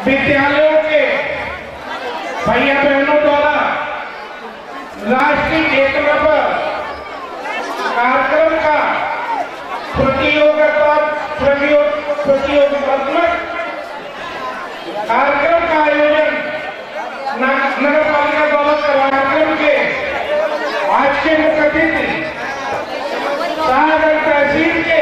विद्यालयों के भैया बहनों द्वारा राष्ट्रीय एकता पर कार्यक्रम का प्रतियोगितात्मक कार्यक्रम का आयोजन नगर पालिका द्वारा कार्यक्रम के आज के मुख्य अतिथि शाहगंज तहसील के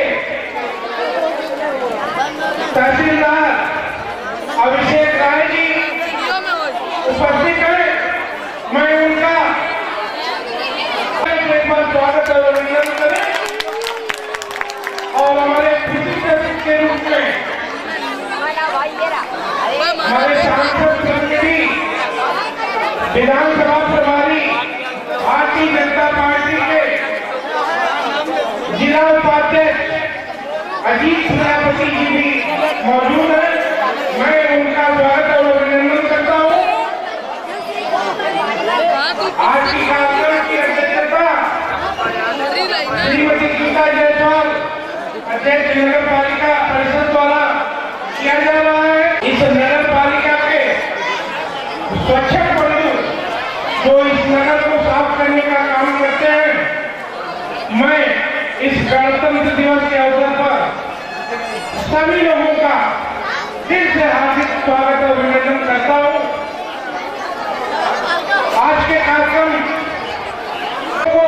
तहसीलदार अभिषेक राय जी उपस्थित हैं। मैं उनका एक बार स्वागत और अभिनंदन करें और हमारे विशिष्ट अतिथि के रूप में हमारे सांसद प्रतिनिधि विधानसभा प्रभारी भारतीय जनता पार्टी के जिला उपाध्यक्ष अजीत प्रजापति जी भी मौजूद हैं। मैं उनका स्वागत और अभिनंदन करता हूँ। आज की कार्यक्रम की अध्यक्षता श्रीमती गीता जायसवाल अध्यक्ष नगर पालिका परिषद द्वारा किया जा रहा है। इस नगर पालिका के स्वच्छता बंधु जो इस नगर को साफ करने का काम करते हैं, मैं इस गणतंत्र दिवस के अवसर पर सभी लोगों का दिल से हार्दिक स्वागत और अभिनंदन करता हूं। आज के कार्यक्रम को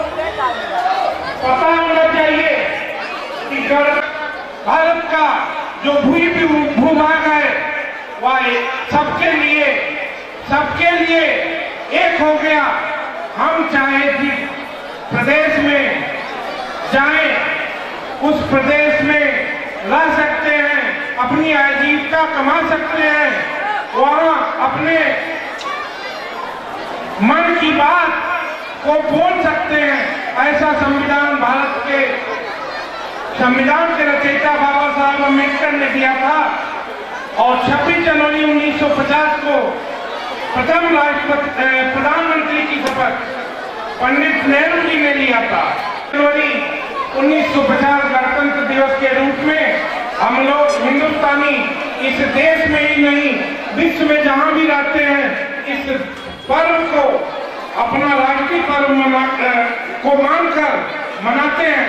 पता होना चाहिए कि भारत का जो भूभाग है वह सबके लिए एक हो गया। हम चाहे भी प्रदेश में जाएं, उस प्रदेश में रह सकते हैं, अपनी आजीविका कमा सकते हैं, वहां अपने मन की बात को बोल सकते हैं। ऐसा संविधान भारत के संविधान के रचयिता बाबा साहब अम्बेडकर ने दिया था और 26 जनवरी 1950 को प्रथम प्रधानमंत्री की शपथ पंडित नेहरू जी ने लिया था। जनवरी 1950 गणतंत्र दिवस के रूप में हम लोग हिंदुस्तानी इस देश में ही नहीं विश्व में जहां भी रहते हैं इस पर्व को अपना राष्ट्रीय पर्व को मानकर मनाते हैं।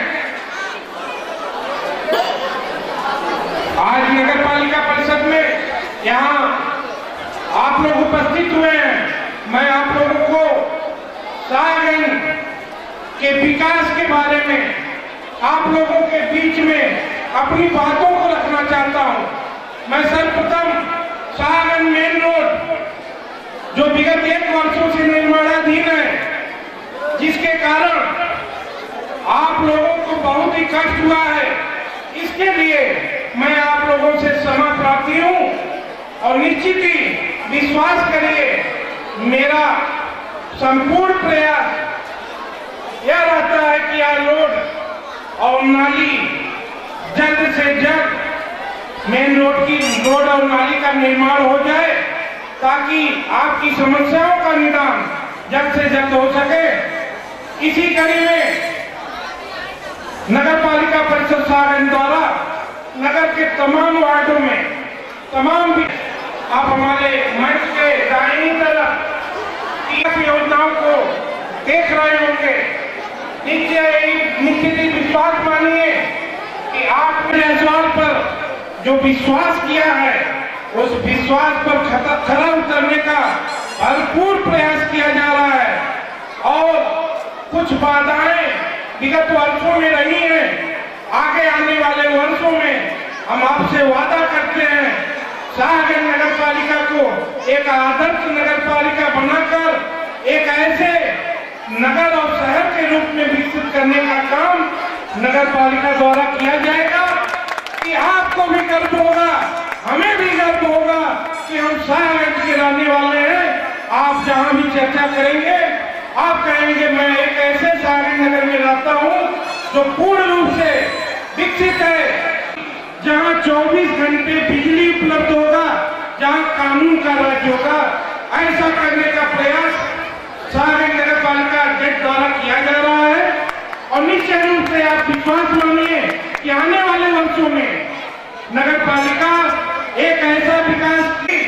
आज नगर पालिका परिषद में यहाँ आप लोग उपस्थित हुए हैं। मैं आप लोगों को शाहगंज के विकास के बारे में आप लोगों के बीच में अपनी बातों को रखना चाहता हूं। मैं सर्वप्रथम शाहगंज मेन रोड जो विगत 1 वर्षों से निर्माणाधीन है, जिसके कारण आप लोगों को बहुत ही कष्ट हुआ है, इसके लिए मैं आप लोगों से क्षमा प्रार्थी हूं और निश्चित ही विश्वास करिए मेरा संपूर्ण प्रयास यह रहता है कि यह रोड और नाली जल्द से जल्द मेन रोड और नाली का निर्माण हो जाए ताकि आपकी समस्याओं का निदान जल्द से जल्द हो सके। इसी कड़ी में नगर पालिका परिषद शाहगंज द्वारा नगर के तमाम वार्डों में तमाम भी आप हमारे मंच के दाहिनी तरफ योजनाओं को देख रहे होंगे। निश्चित ही विश्वास मानिए कि आपने जायसवाल पर जो विश्वास किया है उस विश्वास पर खरा उतरने का भरपूर प्रयास किया जा रहा है और कुछ बाधाएं विगत वर्षों में रही हैं। आगे आने वाले वर्षों में हम आपसे वादा करते हैं शाहगंज नगर पालिका को एक आदर्श नगर पालिका बनाकर एक ऐसे नगर और शहर के रूप में विकसित करने का काम नगर पालिका द्वारा किया जाएगा कि आपको भी गर्व होगा, हमें भी गर्व होगा कि हम शाहगंज के रहने वाले हैं। आप जहां भी चर्चा करेंगे आप कहेंगे मैं एक ऐसे शाहगंज नगर में रहता हूं जो पूर्ण रूप से विकसित है, जहां 24 घंटे बिजली उपलब्ध होगा, जहां कानून का राज होगा। ऐसा करने का प्रयास शाहगंज नगर पालिका अध्यक्ष द्वारा किया जा रहा है और निश्चित रूप से आप विश्वास मानिए कि आने वाले वर्षों में नगर पालिका एक ऐसा विकास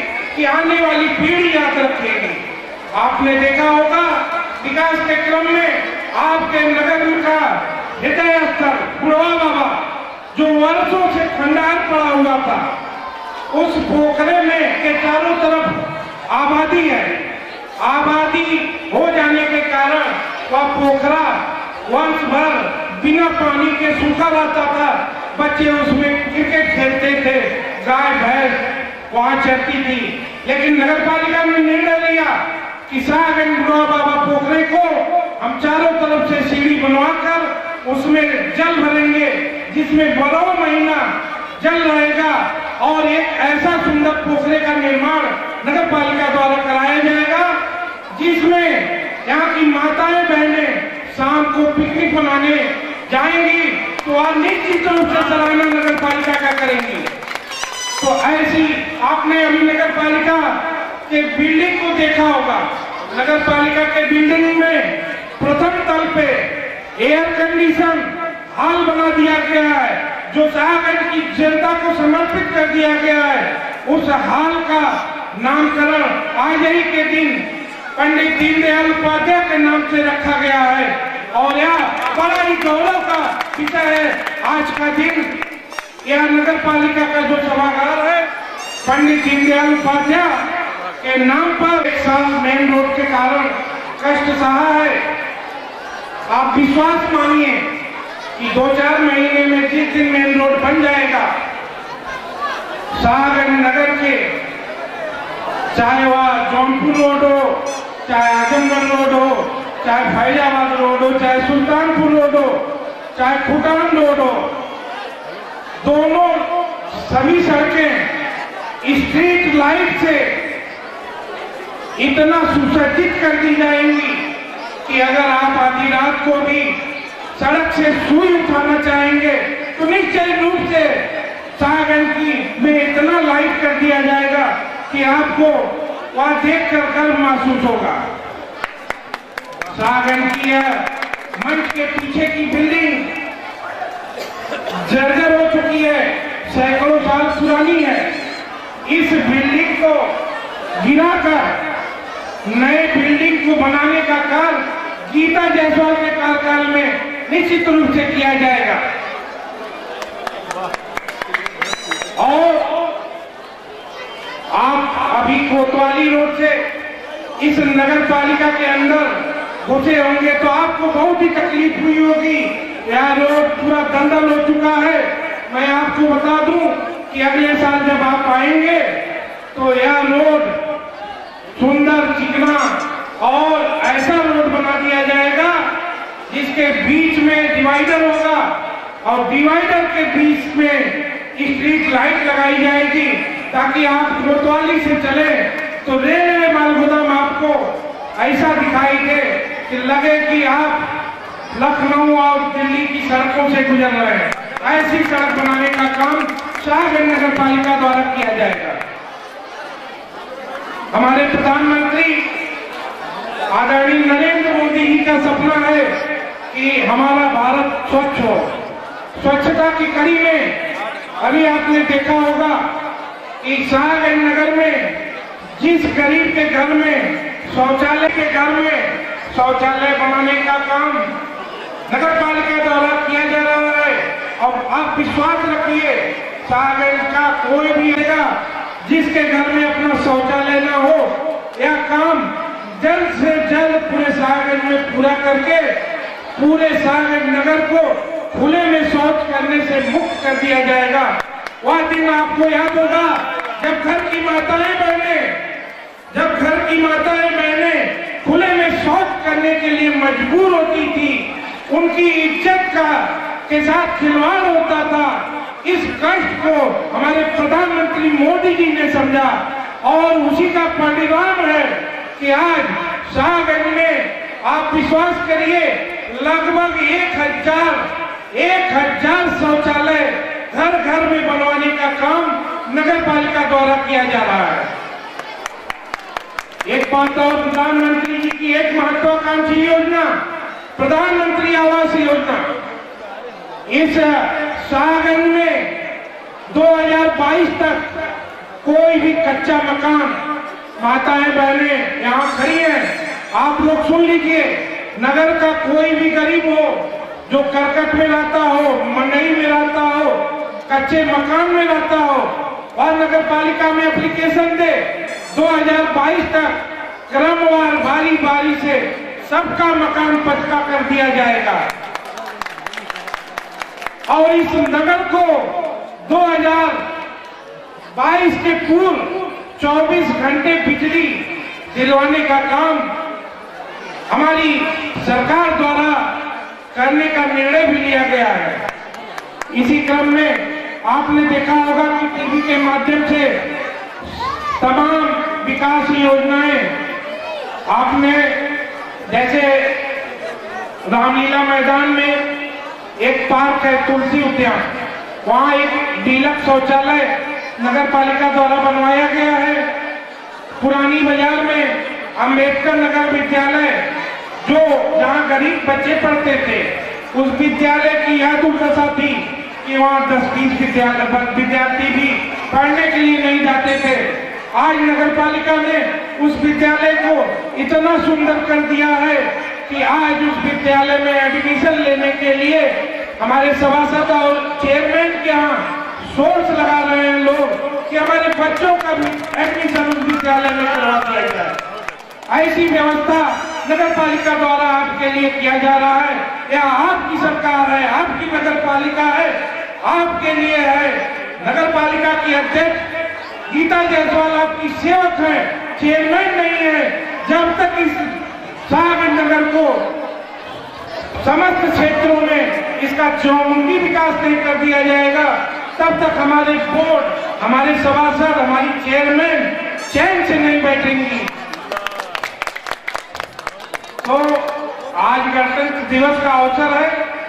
आने वाली पीढ़ी याद रखेगी। आपने देखा होगा विकास के क्रम में आपके नगर का हृदय स्थल बुढ़वा बाबा जो वर्षों से खंडार पड़ा हुआ था, उस पोखरे में के चारों तरफ आबादी है। आबादी हो जाने के कारण वह पोखरा वर्ष भर बिना पानी के सूखा रहता था। बच्चे उसमें क्रिकेट खेलते थे, गाय भैंस वहां चरती थी। लेकिन नगर पालिका ने निर्णय लिया कि शाहगंज बुढ़वा बाबा पोखरे को हम चारों तरफ से सीढ़ी बनवाकर उसमें जल भरेंगे, जिसमें 12 महीना जल रहेगा और एक ऐसा सुंदर पोखरे का निर्माण नगर पालिका द्वारा कराया जाएगा जिसमें यहाँ की माताएं बहनें शाम को पिकनिक मनाने जाएंगी तो आप निश्चित रूप से सराहना नगर पालिका का करेंगी। तो ऐसी आपने अभी नगर पालिका के बिल्डिंग को देखा होगा। नगर पालिका के बिल्डिंग में प्रथम तल पे एयर कंडीशन हॉल बना दिया गया है जो शाहगंज की जनता को समर्पित कर दिया गया है। उस हॉल का नामकरण आज ही के दिन पंडित दीनदयाल उपाध्याय के नाम से रखा गया है और यह बड़ा ही गौरव का विषय है। आज का दिन यह नगर पालिका का जो सभागार है पंडित दीनदयाल उपाध्याय के नाम पर। एक साल मेन रोड के कारण कष्ट सहा है। आप विश्वास मानिए कि 2-4 महीने में जिस दिन मेन रोड बन जाएगा शाहगंज नगर के, चाहे वह जौनपुर रोड हो, चाहे आजमगढ़ रोड हो, चाहे फैजाबाद रोड हो, चाहे सुल्तानपुर रोड हो, चाहे खुटान रोड हो, दोनों सभी सड़कें स्ट्रीट लाइट से इतना सुसज्जित कर दी जाएंगी कि अगर आप आधी रात को भी सड़क से सुई उठाना चाहेंगे तो निश्चित रूप से शाहगंज की में इतना लाइट कर दिया जाएगा कि आपको वहां देख कर गर्व महसूस होगा। शाहगंज की मंच के पीछे की बिल्डिंग जर्जर हो चुकी है, सैकड़ों साल पुरानी है। इस बिल्डिंग को गिराकर नए बिल्डिंग को बनाने का कार्य गीता जायसवाल के कार्यकाल में निश्चित रूप से किया जाएगा। और आप अभी कोतवाली रोड से इस नगर पालिका के अंदर घुसे होंगे तो आपको बहुत ही तकलीफ हुई होगी। यह रोड पूरा दलदल हो चुका है। मैं आपको बता दूं कि अगले साल जब आप आएंगे तो यह रोड सुंदर चिकना और ऐसा रोड बना दिया जाएगा जिसके बीच में डिवाइडर होगा और डिवाइडर के बीच में स्ट्रीट लाइट लगाई जाएगी ताकि आप कोतवाली से चले तो रेलवे मालगोदाम आपको ऐसा दिखाई दे कि लगे कि आप लखनऊ और दिल्ली की सड़कों से गुजर रहे हैं। ऐसी सड़क बनाने का काम शाहगंज नगर पालिका द्वारा किया जाएगा। हमारे प्रधानमंत्री आदरणीय नरेंद्र मोदी जी का सपना है कि हमारा भारत स्वच्छ हो। स्वच्छता की कड़ी में अभी आपने देखा होगा कि शाहगंज नगर में जिस गरीब के घर में शौचालय के घर में शौचालय बनाने का काम नगर पालिका द्वारा किया जा रहा है। और आप विश्वास रखिए शाहगंज का कोई भी रहेगा जिसके घर में अपना शौचालय न हो, यह काम जल्द से जल्द पूरे शाहगंज में पूरा करके पूरे शाहगंज नगर को खुले में शौच करने से मुक्त कर दिया जाएगा। वह दिन आपको याद होगा जब घर की माताएं बहनें खुले में शौच करने के लिए मजबूर होती थी, उनकी इज्जत के साथ खिलवाड़ होता था। इस कष्ट को हमारे प्रधानमंत्री मोदी जी ने समझा और उसी का परिणाम है कि आज शाहगंज में आप विश्वास करिए लगभग 1000 शौचालय घर घर में बनवाने का काम नगर पालिका द्वारा किया जा रहा है। एक बात और, प्रधानमंत्री जी की एक महत्वाकांक्षी योजना प्रधानमंत्री आवास योजना, इस शाहगंज में 2022 तक कोई भी कच्चा मकान माताएं बहनें यहाँ खड़ी हैं, आप लोग सुन लीजिए। नगर का कोई भी गरीब हो जो करकट में रहता हो, मंडई में रहता हो, कच्चे मकान में रहता हो और नगर पालिका में एप्लीकेशन दे, 2022 तक क्रमवार बारी बारी से सबका मकान पक्का कर दिया जाएगा और इस नगर को 2022 के पूर्व 24 घंटे बिजली दिलवाने का काम हमारी सरकार द्वारा करने का निर्णय भी लिया गया है। इसी क्रम में आपने देखा होगा कि टीवी के माध्यम से तमाम विकास योजनाएं आपने, जैसे रामलीला मैदान में एक पार्क है तुलसी उद्यान, वहां एक डीलक्स शौचालय नगर पालिका द्वारा बनवाया गया है। पुरानी बाजार में अंबेडकर नगर विद्यालय, जो जहां गरीब बच्चे पढ़ते थे, उस विद्यालय की यह दुर्दशा थी कि वहां 10-20 विद्यार्थी भी पढ़ने के लिए नहीं जाते थे। आज नगर पालिका ने उस विद्यालय को इतना सुंदर कर दिया है कि आज उस विद्यालय में एडमिशन लेने के लिए हमारे सभासद और चेयरमैन के यहाँ सोर्स लगा रहे हैं लोग कि हमारे बच्चों का भी एडमिशन उस विद्यालय में करवा दिया जाए। ऐसी व्यवस्था नगर पालिका द्वारा आपके लिए किया जा रहा है। यह आपकी सरकार है, आपकी नगर पालिका है, आपके लिए है। नगर पालिका की अध्यक्ष गीता जायसवाल आपकी सेवक है, चेयरमैन नहीं है। जब तक इस शाहगंज नगर को समस्त क्षेत्रों में इसका चौमुखी विकास नहीं कर दिया जाएगा, तब तक हमारे बोर्ड, हमारे सभासद, हमारी चेयरमैन चैन से नहीं बैठेंगी। तो आज गणतंत्र दिवस का अवसर है।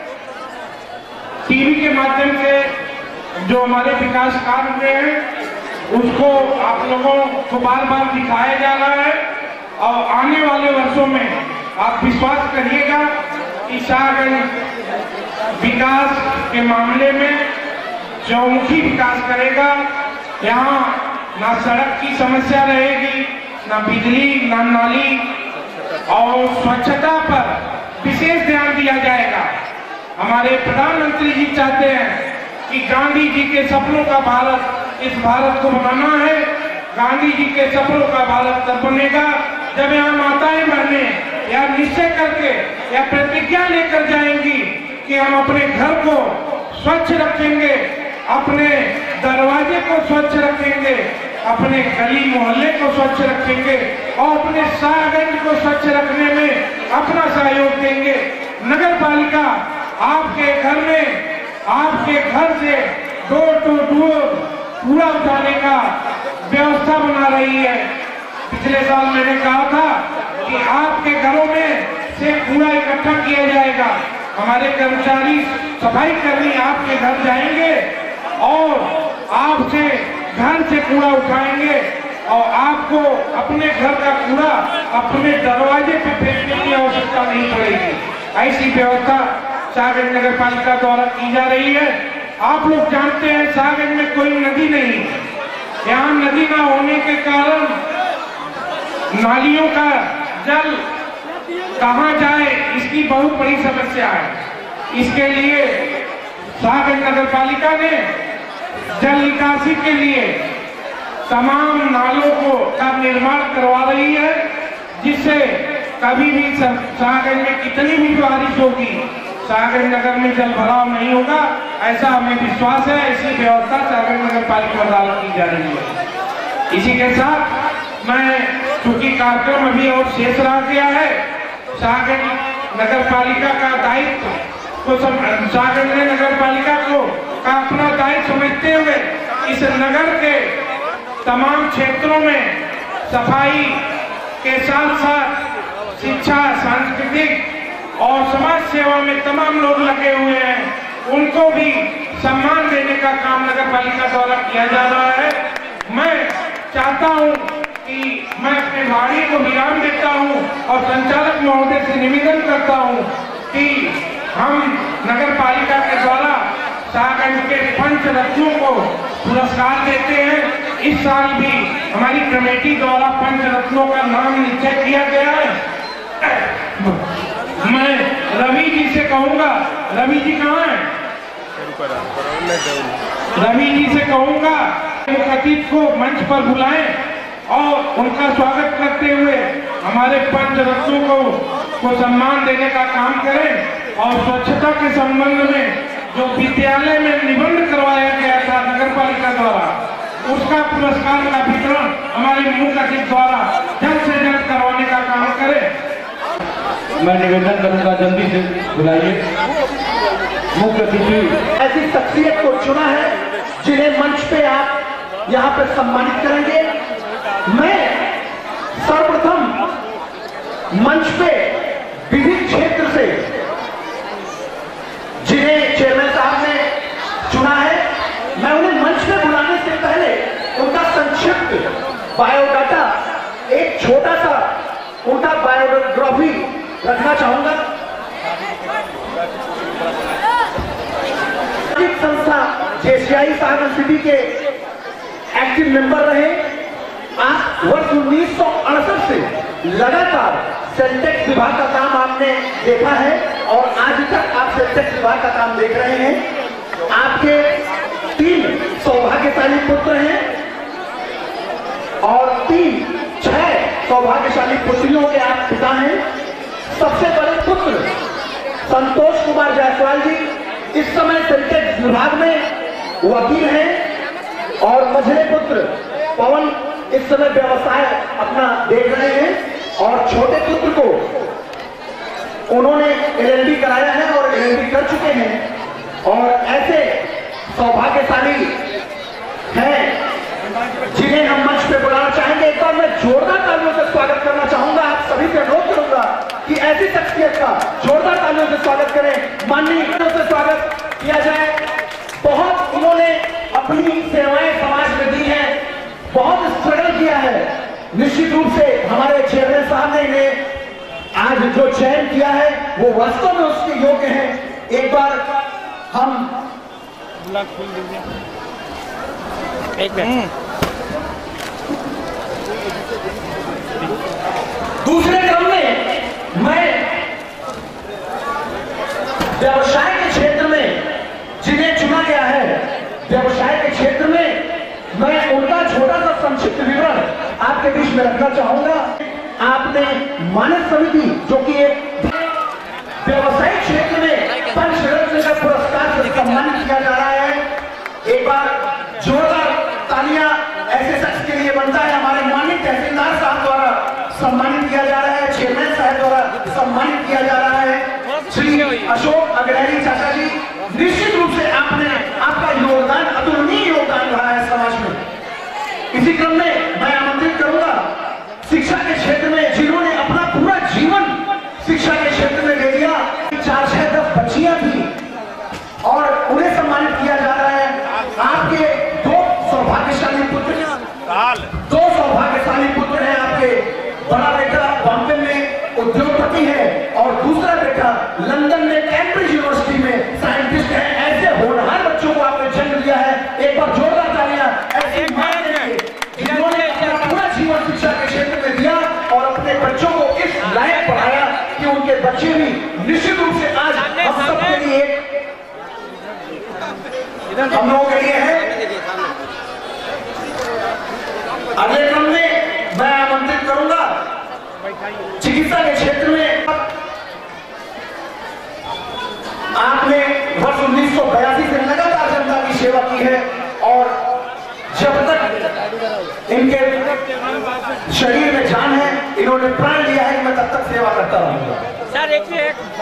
टीवी के माध्यम से जो हमारे विकास कार्य हुए हैं उसको आप लोगों को बार बार दिखाया जा रहा है और आने वाले वर्षों में आप विश्वास करिएगा कि शाहगंज विकास के मामले में चौमुखी विकास करेगा। यहाँ ना सड़क की समस्या रहेगी, ना बिजली, ना नाली, और स्वच्छता पर विशेष ध्यान दिया जाएगा। हमारे प्रधानमंत्री जी चाहते हैं कि गांधी जी के सपनों का भारत, इस भारत को बनाना है। गांधी जी के सपनों का भारत तब बनेगा जब यहाँ माताएं बहनें या निश्चय करके या प्रतिज्ञा लेकर जाएंगी कि हम अपने घर को स्वच्छ रखेंगे, अपने दरवाजे को स्वच्छ रखेंगे, अपने गली मोहल्ले को स्वच्छ रखेंगे और अपने शाहगंज को स्वच्छ रखने में अपना सहयोग देंगे। नगर पालिका आपके घर में, आपके घर से डोर टू डोर कूड़ा उठाने का व्यवस्था बना रही है। पिछले साल मैंने कहा था कि आपके घरों में से कूड़ा इकट्ठा किया जाएगा। हमारे कर्मचारी, सफाई कर्मी आपके घर जाएंगे और आपसे घर से कूड़ा उठाएंगे और आपको अपने घर का कूड़ा अपने दरवाजे पे फेंकने की आवश्यकता नहीं पड़ेगी। ऐसी व्यवस्था शाहगंज नगर पालिका द्वारा की जा रही है। आप लोग जानते हैं शाहगंज में कोई नदी नहीं, यहाँ नदी ना होने के कारण नालियों का जल कहाँ जाए, इसकी बहुत बड़ी समस्या है। इसके लिए शाहगंज नगर पालिका ने जल निकासी के लिए तमाम नालों का निर्माण करवा रही है, जिससे कभी भी शाहगंज में कितनी भी बारिश होगी, शाहगंज नगर में जल भराव नहीं होगा, ऐसा हमें विश्वास है। ऐसी व्यवस्था शाहगंज नगर पालिका द्वारा की जा रही है। इसी के साथ मैं, चूंकि कार्यक्रम अभी और शेष रह गया है, शाहगंज नगर पालिका का दायित्व को शाहगंज नगर पालिका को का अपना दायित्व समझते हुए इस नगर के तमाम क्षेत्रों में सफाई के साथ साथ शिक्षा, सांस्कृतिक और समाज सेवा में तमाम लोग लगे हुए हैं, उनको भी सम्मान देने का काम नगर पालिका द्वारा किया जा रहा है। मैं चाहता हूं कि मैं अपने वाणी को विराम देता हूं और संचालक महोदय से निवेदन करता हूं कि हम नगर पालिका के द्वारा शाहगंज के पंच रत्नों को पुरस्कार देते हैं। इस साल भी हमारी कमेटी द्वारा पंच रत्नों का नाम निश्चय किया गया है। मैं रवि जी से कहूंगा, रवि जी कहाँ हैं? रवि जी से कहूंगा अतीत को मंच पर बुलाएं और उनका स्वागत करते हुए हमारे पंच रत्नों को सम्मान देने का काम करें। और स्वच्छता के संबंध में जो विद्यालय में निबंध करवाया गया था नगर पालिका द्वारा, उसका पुरस्कार का वितरण हमारे मुख्य अतिथि द्वारा जल्द से जल्द करवाने का काम करें। मैं निवेदन करूंगा जल्दी से बुलाइए मुख्य अतिथि। ऐसी शख्सियत को चुना है जिन्हें मंच पे आप यहाँ पे सम्मानित करेंगे। मैं सर्वप्रथम मंच पे विभिन्न क्षेत्र से जिन्हें चेयरमैन साहब ने चुना है, मैं उन्हें मंच पे बुलाने से पहले उनका संक्षिप्त बायोडाटा, एक छोटा सा उनका बायोग्राफी रखना चाहूंगा। संस्था जेसीआई सागर सिटी के एक्टिव मेंबर रहे। आप वर्ष 1968 से लगातार सेंटेक्स विभाग का काम आपने देखा है और आज तक आप सेंटेक्स विभाग का काम देख रहे हैं। आपके 3 सौभाग्यशाली पुत्र हैं और 6 सौभाग्यशाली पुत्रियों के आप पिता हैं। सबसे बड़े पुत्र संतोष कुमार जायसवाल जी इस समय सेंटेक्स विभाग में वकील हैं और मझले पुत्र पवन इस समय व्यवसाय अपना देख रहे हैं और छोटे पुत्र को उन्होंने एलएलबी कराया है और एलएलबी कर चुके हैं। और ऐसे सौभाग्यशाली हैं जिन्हें हम मंच पे बुलाना चाहेंगे। एक बार मैं जोरदार तालियों से स्वागत करना चाहूंगा। आप सभी से अनुरोध करूंगा कि ऐसी शख्सियत का जोरदार तालियों से स्वागत करें, माननीय से स्वागत किया जाए। बहुत उन्होंने अपनी सेवाएं समाज में दी हैं, बहुत स्ट्रगल किया है। निश्चित रूप से हमारे चेयरमैन साहब ने इन्हें आज जो चयन किया है वो वास्तव में उसके योग्य हैं। एक बार हम दूसरे क्रम में मैं व्यवसाय के क्षेत्र में जिन्हें चुना गया है, व्यवसाय के क्षेत्र में मैं उनका छोटा सा संक्षिप्त विवरण आपके बीच में रखना चाहूंगा। आपने मानस समिति जो कि एक व्यवसायिक क्षेत्र में पंचरत्न का पुरस्कार से सम्मानित किया जा रहा है। एक बार जोरदार तालियां ऐसे शख्स के लिए बनता है। हमारे माननीय तहसीलदार साहब द्वारा सम्मानित किया जा रहा है, चेयरमैन साहब द्वारा सम्मानित किया जा रहा है श्री अशोक अग्रहरी चाचा जी। निश्चित रूप से आपका योगदान अतुलनीय योगदान रहा है समाज में। इसी क्रम में मैं आमंत्रित करूंगा शिक्षा के क्षेत्र में जिन्होंने अपना पूरा जीवन शिक्षा के क्षेत्र में दे दिया। 4 से 10 बच्चियां थी और उन्हें सम्मानित किया जा रहा है। आपके 2 सौभाग्यशाली पुत्र हैं आपके। बड़ा बेटा बॉम्बे में उद्योगपति है और दूसरा बेटा लंदन में कैम्ब्रिज यूनिवर्सिटी में साइंटिस्ट है। ऐसे होनहार बच्चों को आपने जन्म दिया है। एक बार जोरदार तालियां ऐसे जिन्होंने अपना पूरा जीवन शिक्षा के क्षेत्र में दिया और अपने बच्चों को इस लायक पढ़ाया कि उनके बच्चे भी निश्चित रूप से आज हम सबके लिए हम लोगों के लिए है। अगले क्रम में मैं आमंत्रित करूंगा चिकित्सा के क्षेत्र में आपने वर्ष 1982 से लगातार जनता की सेवा की है और जब तक इनके शरीर में जान है इन्होंने प्राण लिया है कि मैं तब तक सेवा करता रहूंगा। सर एक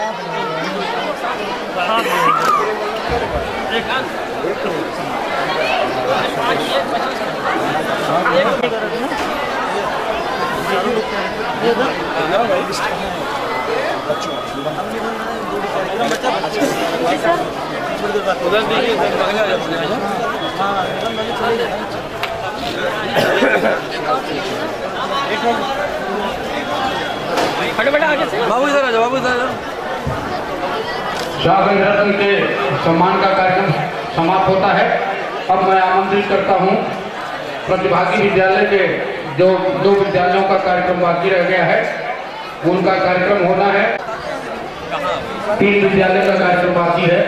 बाबू इधर आ जाओ, बाबू इधर। शाहगंज रत्न के सम्मान का कार्यक्रम समाप्त होता है। अब मैं आमंत्रित करता हूं प्रतिभागी विद्यालय के जो 2 विद्यालयों का कार्यक्रम बाकी रह गया है उनका कार्यक्रम होना है। 3 विद्यालय का कार्यक्रम बाकी है।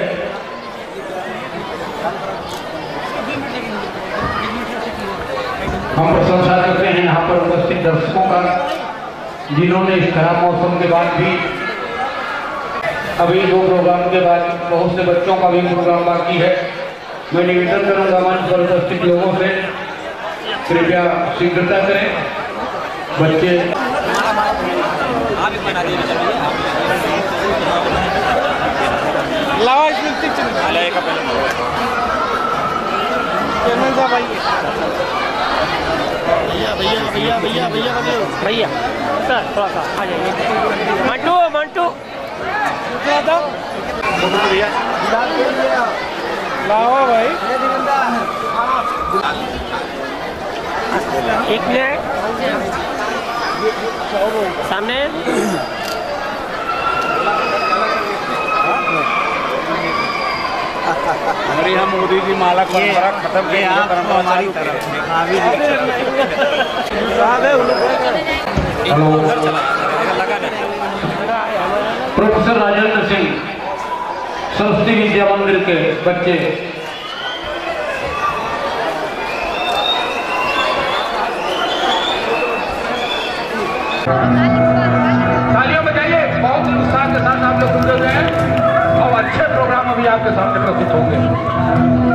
हम प्रशंसा करते हैं यहाँ पर उपस्थित दर्शकों का, जिन्होंने इस खराब मौसम के बाद भी अभी 2 प्रोग्राम के बाद बहुत से बच्चों का भी प्रोग्राम बाकी है। मैं निवेदन करूंगा मंच पर उपस्थित लोगों से कृपया शीघ्रता करें। बच्चे भैया भैया सर थोड़ा सा आ जाइए। मंटू लावा भाई, एक मिनट सामने हमारी हम मोदी जी माला परंपरा खत्म की हमारी तरफ। प्रोफेसर राजेंद्र सिंह सरस्वती विद्या मंदिर के बच्चे तालियों बजाइए। बहुत ही उत्साह के साथ आप लोग जुड़े हुए हैं और अच्छे प्रोग्राम अभी आपके सामने प्रस्तुत होंगे।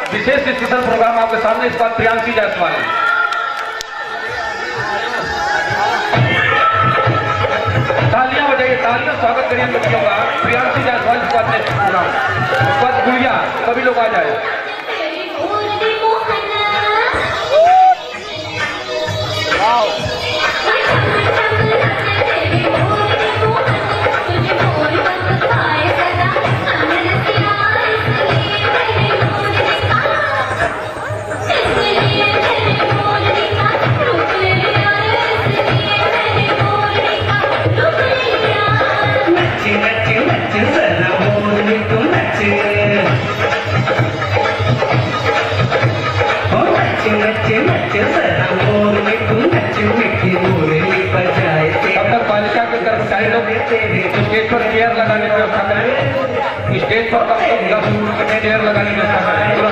विशेष स्पेशल प्रोग्राम आपके सामने इस बार प्रियांशी जायसवाल तालियां बजाइए, तालियां स्वागत करिए बच्चों का। प्रियांशी जायसवाल इस बार प्रोग्राम, इस बार गुड़िया, सभी लोग आ जाए। पालिका के कर्मचारी लोग स्टेज पर चेयर लगाने की व्यवस्था करें। स्टेज पर कम से कम 10 चेयर लगाने की व्यवस्था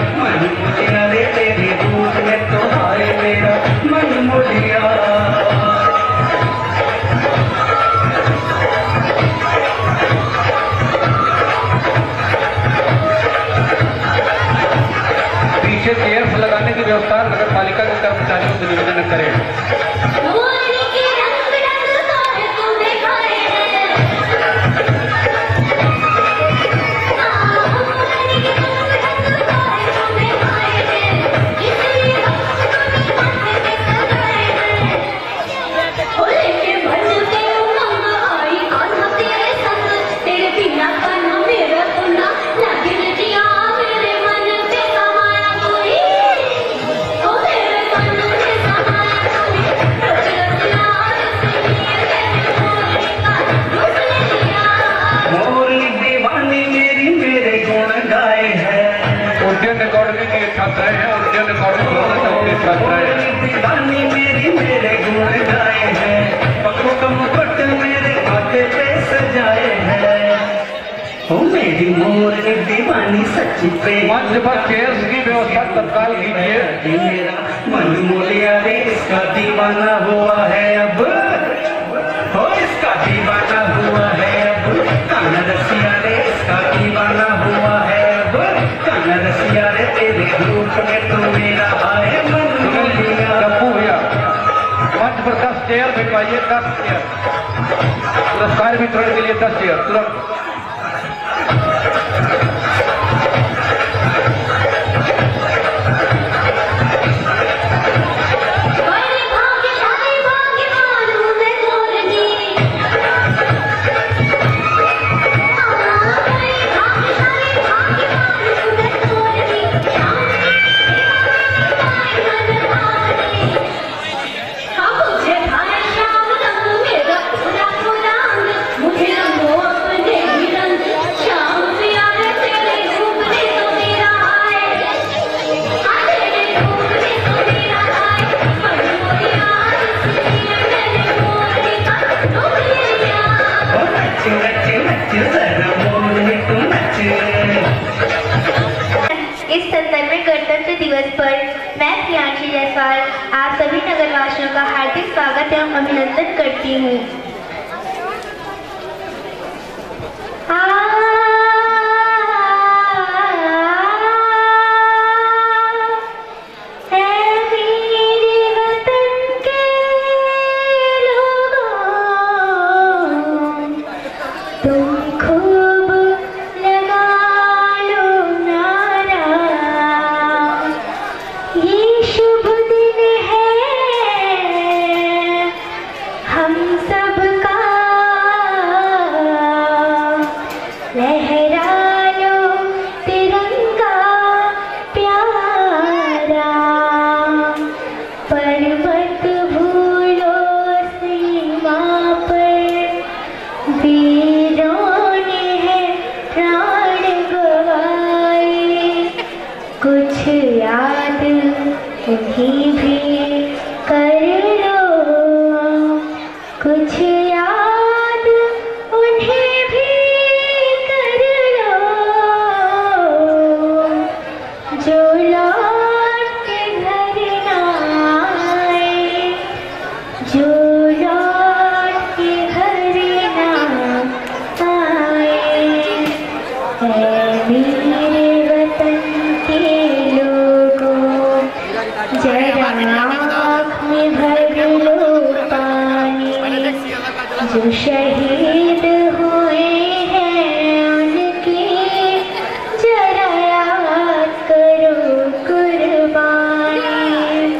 करें। पीछे चेयर्स लगाने की व्यवस्था नगर पालिका के कर्मचारियों से निवेदन करें। मंच पर चेयर्स की व्यवस्था तत्काल कीजिए। मेरा मन मोलिया रे इसका दीवाना हुआ है अब, हो इसका दीवाना हुआ है अब। काना रसिया रे इसका दीवाना हुआ है अब। काना रसिया रे तेरे रूप में तो मेरा आए मन मोलिया। गप्पू भैया मंच पर 10 चेयर भिजवाइए, 10 चेयर पुरस्कार वितरण के लिए 10 चेयर तुरंत। इस 70वें गणतंत्र दिवस पर मैं प्रियांशी जायसवाल आप सभी नगरवासियों का हार्दिक स्वागत एवं अभिनंदन करती हूँ। मेरे वतन के लोग जो शहीद हुए हैं उनकी जरा याद करो कुर्बानी।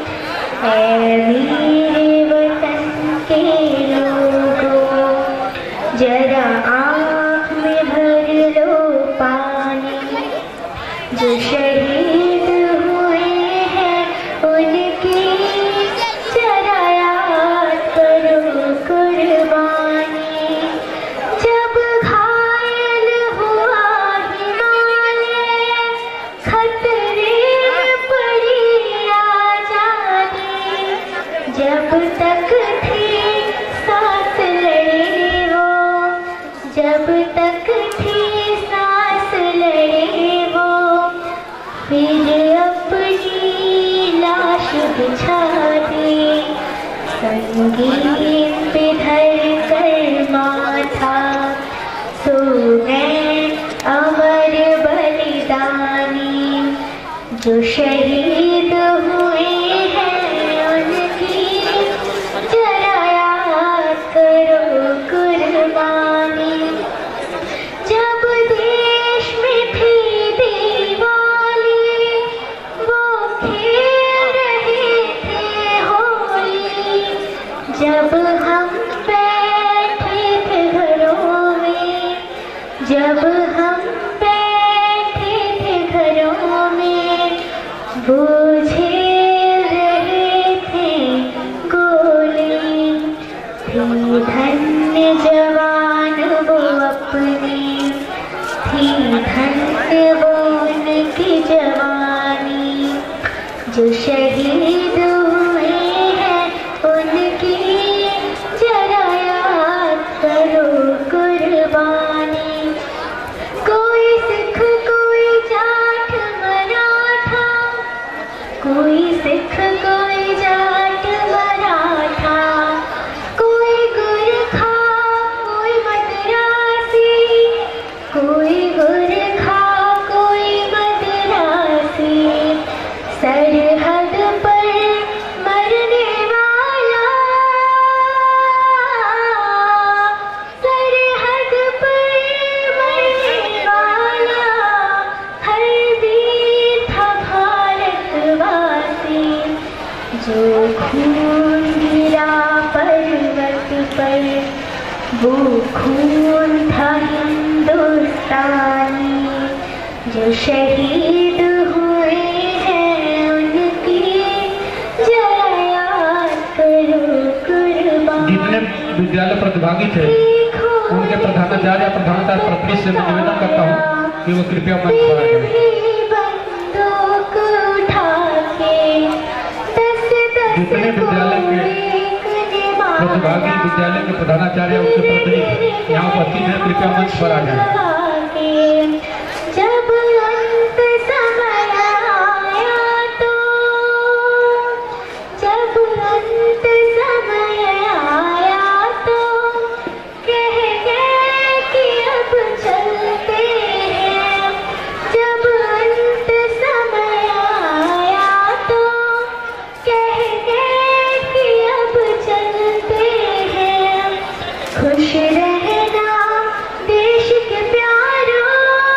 ऐ वीर वतन के लोगों जरा आँख में भर लो पानी। जो शहीद हुए हैं उनकी जरा याद करो कुर्बानी। जब घायल हुआ हिमालय खतरे पड़ी आजादी। जब तक थी सांस लड़े वो, जब तक थी सांस लड़े वो, फिर अपनी लाश बिछा दी। संगीत पे धर कर माथा सो गए अमर बलिदानी। जो शहीद हुए हैं उनकी जरा याद करो कुर्बानी। जब देश में थी दिवाली वो खेल रहे थे होली। जब हम बैठे थे घरों में, जब हम बैठे थे घरों में, वो झेल रहे थे गोली। थी धन्य जवान वो अपनी, थी धन्य वो उनकी जवानी। जो शहीद हुए हैं उनकी जरा याद करो कुर्बानी। कोई सिख कोई जाट मराठा, कोई सिख कोई जाट मराठा, कोई गुरखा कोई मद्रासी, कोई गुरखा कोई मद्रासी। सरहद पर मरने वाला, सरहद पर मरने वाला हर वीर था भारतवासी। जो खून गिरा पर्वत पर वो खून था हिंदुस्तानी। जो शहीद हुए हैं उनकी जरा याद करो कुर्बानी। जितने विद्यालय प्रतिभागी थे उनके प्रधानाचार्य प्रधानाचार्य प्रतिनिधि से मैं निवेदन करता हूँ कि वो कृपया मंच पर आ जाएं। बंदूक उठा के जितने विद्यालय के प्रतिभागी विद्यालय के प्रधानाचार्य उनके प्रतिनिधि यहाँ उपस्थित हैं, कृपया मंच पर आ जाएं। जब अंत समय आया तो, जब अंत समय आया तो कह गए कि अब चलते हैं। जब अंत समय आया तो कह गए कि अब चलते हैं। खुश रहना देश के प्यारों,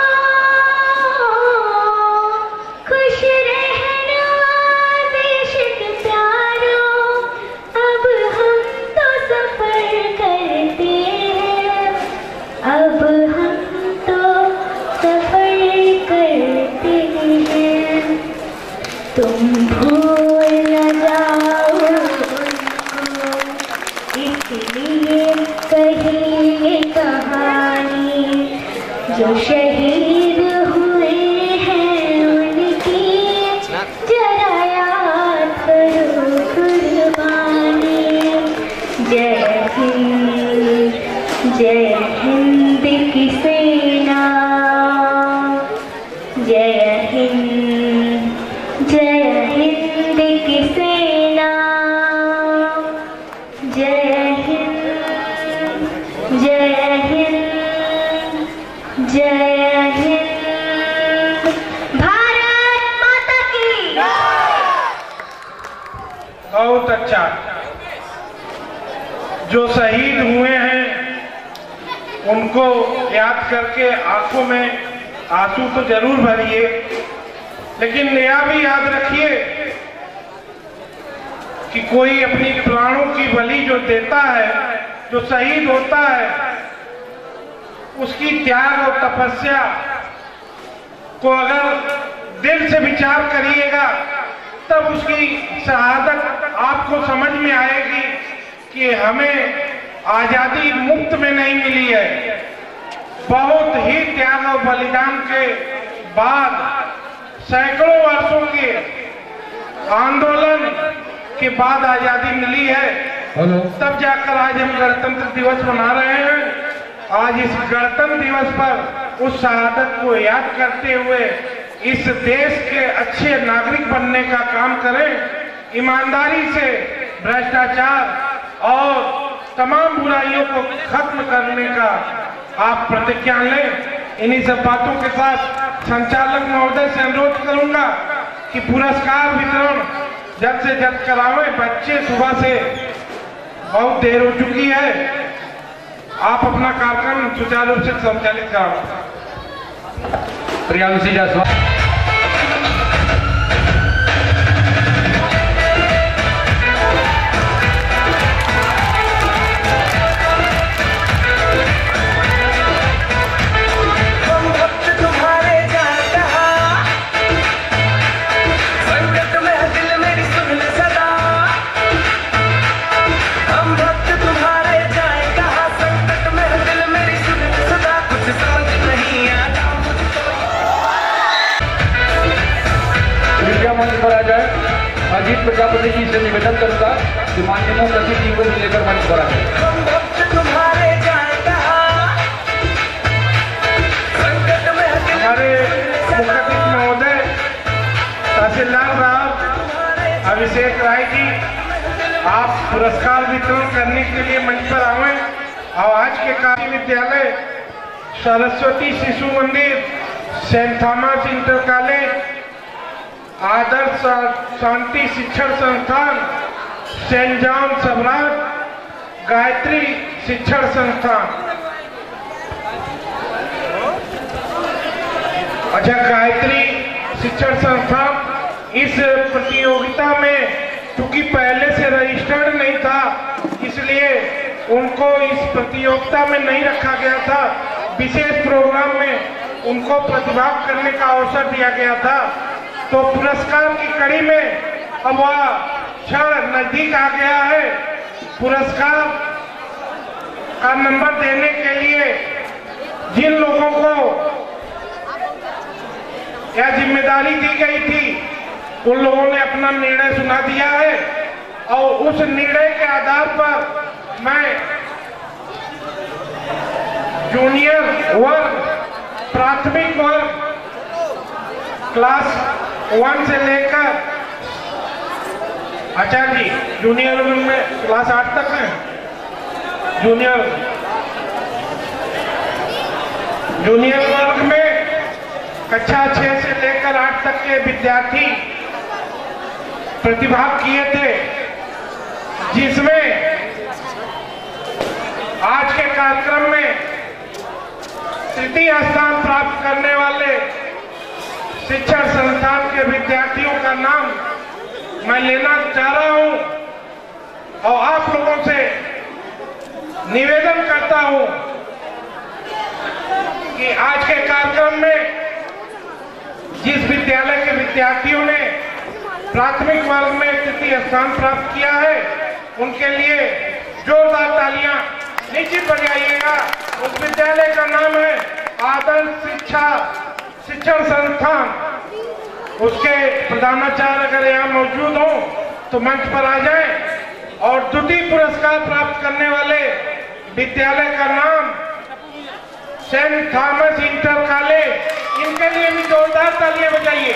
खुश रहना देश के प्यारों। अब हम तो सफर करते हैं, अब हम तो सफर करते हैं। तुम भूल न जाओ उनको, इसलिए कही ये कहानी। जो शहीद हुए हैं उनकी जरा याद करो कुर्बानी। जय हिंद, जय हिंद की सेना, जय हिंद, जय हिंद की सेना। जय हिंद, जय हिंद, जय हिंद। भारत माता की। बहुत अच्छा। जो शहीद हुए हैं उनको याद करके आंखों में आंसू तो जरूर भरिए, लेकिन यह भी याद रखिए कि कोई अपनी प्राणों की बलि जो देता है, जो शहीद होता है, उसकी त्याग और तपस्या को अगर दिल से विचार करिएगा तब उसकी शहादत आपको समझ में आएगी कि हमें आजादी मुफ्त में नहीं मिली है। बहुत ही त्याग और बलिदान के बाद, सैकड़ों वर्षों के आंदोलन के बाद आजादी मिली है। तब जाकर आज हम गणतंत्र दिवस मना रहे हैं। आज इस गणतंत्र दिवस पर उस शहादत को याद करते हुए इस देश के अच्छे नागरिक बनने का काम करें। ईमानदारी से भ्रष्टाचार और तमाम बुराइयों को खत्म करने का आप प्रतिज्ञा लें। इन्हीं सब बातों के साथ संचालक महोदय से अनुरोध करूंगा कि पुरस्कार वितरण जल्द से जल्द करावें। बच्चे सुबह से बहुत देर हो चुकी है, आप अपना कार्यक्रम सुचारू रूप से संचालित कराओ। प्रियांशी जायसवाल। मंच पर आ जाए। अजीत प्रजापति जी से निवेदन करूंगा कि माननीय मुख्य जी को लेकर मंच पर आ जाए। हमारे मुख्य महोदय तहसीलदार साहब अभिषेक राय जी, आप पुरस्कार वितरण करने के लिए मंच पर आए। और आज के कार्य विद्यालय Saraswati Shishu Mandir, saint Thomas inter college, Adarsh Shanti Shikshan Sansthan, Saint John सम्राट, गायत्री शिक्षण संस्थान। अच्छा, गायत्री शिक्षण संस्थान इस प्रतियोगिता में क्योंकि पहले से रजिस्टर्ड नहीं था, इसलिए उनको इस प्रतियोगिता में नहीं रखा गया था। विशेष प्रोग्राम में उनको प्रतिभाग करने का अवसर दिया गया था। तो पुरस्कार की कड़ी में अब वह क्षण नजदीक आ गया है। पुरस्कार का नंबर देने के लिए जिन लोगों को यह जिम्मेदारी दी गई थी, उन लोगों ने अपना निर्णय सुना दिया है और उस निर्णय के आधार पर मैं जूनियर वर्ग, प्राथमिक वर्ग, क्लास 1 से लेकर, अच्छा जी, जूनियर में क्लास 8 तक है। जूनियर वर्ग में कक्षा 6 से लेकर 8 तक के विद्यार्थी प्रतिभाग किए थे, जिसमें आज के कार्यक्रम में तृतीय स्थान प्राप्त करने वाले शिक्षण संस्थान के विद्यार्थियों का नाम मैं लेना चाह रहा हूं और आप लोगों से निवेदन करता हूं कि आज के कार्यक्रम में जिस विद्यालय के विद्यार्थियों ने प्राथमिक वर्ग में तृतीय स्थान प्राप्त किया है, उनके लिए जोरदार तालियां निश्चित बजाइएगा। उस विद्यालय का नाम है आदर्श शिक्षण संस्थान। उसके प्रधानाचार्य अगर यहाँ मौजूद हो तो मंच पर आ जाएं। और द्वितीय पुरस्कार प्राप्त करने वाले विद्यालय का नाम सेंट थॉमस इंटर कॉलेज, इनके लिए भी जोरदार तालियां बजाइए।